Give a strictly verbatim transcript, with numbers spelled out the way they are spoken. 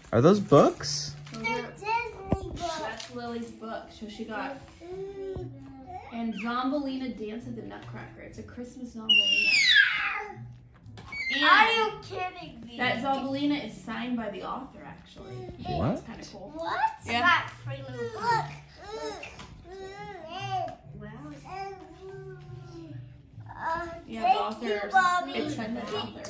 Are those books? Those are, that's Lily's book. So she got, and Zombolina Dance of the Nutcracker. It's a Christmas Zombolina. And Are you kidding me? that Zombolina is signed by the author, actually. What? It's kind of cool. What? Yeah. That free little book. Wow. Uh, Yeah, the thank author. you, Mommy. It's signed by the author.